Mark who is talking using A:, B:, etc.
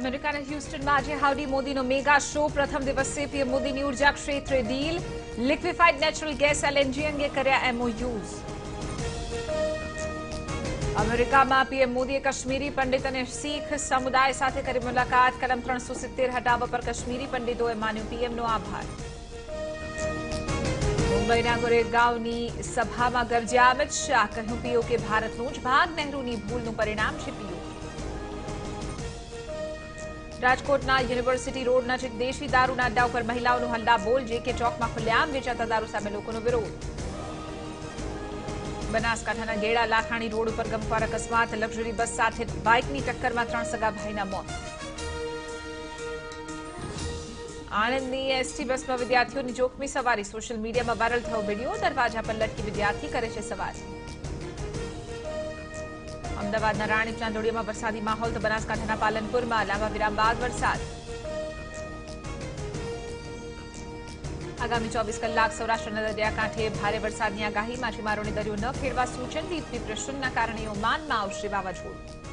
A: અમેરિકાના હ્યુસ્ટનમાં આજે હાઉડી મોદીનો મેગા શો પ્રથમ દિવસે પીએમ મોદીની ઉર્જા ક્ષેત્રે deal liquefied natural gas LNG અંગે કર્યા એમઓયુઝ અમેરિકામાં પીએમ મોદીએ કાશ્મીરી પંડિત અને શીખ સમુદાય સાથે કરી મુલાકાત કલમ 370 હટાવવા પર કાશ્મીરી પંડિતોએ માન્યો પીએમનો આભાર મુંબઈના ગોરેગાંવની સભામાં ગરજ્યા અમિત શાહ કહ્યું પીઓકે ભારતનો જ ભાગ નહેરુની ભૂલનું પરિણામ છે પીઓ રાજકોટના યુનિવર્સિટી રોડ નજીક દેશી દારૂના અડ્ડા ઉપર મહિલાઓનો હલ્લાબોલ જેકે ચોકમાં ખુલ્લેઆમ વેચાતા દારૂ સામે લોકોનો વિરોધ બનાસકાંઠાના ગેડા લાખાણી રોડ ઉપર ગમખ્વાર અકસ્માત લક્ઝરી બસ સાથે બાઇકની ટક્કરમાં 3 સગા ભાઈના મોત આણંદની એસટી બસમાં વિદ્યાર્થીઓની જોખમી સવારી સોશિયલ મીડિયામાં વાયરલ થયો વિડીયો દરવાજા પર લટકી વિદ્યાર્થી કરે છે સવારી અમદાવાદના રાણી ચાંદોડિયામાં વરસાદી માહોલ તો બનાસકાંઠાના પાલનપુરમાં લાંબા વિરામ બાદ વરસાદ આગામી 24 કલાક સૌરાષ્ટ્રના દરિયાકાંઠે ભારે વરસાદની આગાહી માછીમારોને દરિયો ન ખેડવા સૂચન ડીપ ડિપ્રેશનના કારણે ઓમાનમાં આવશે વાવાઝોડું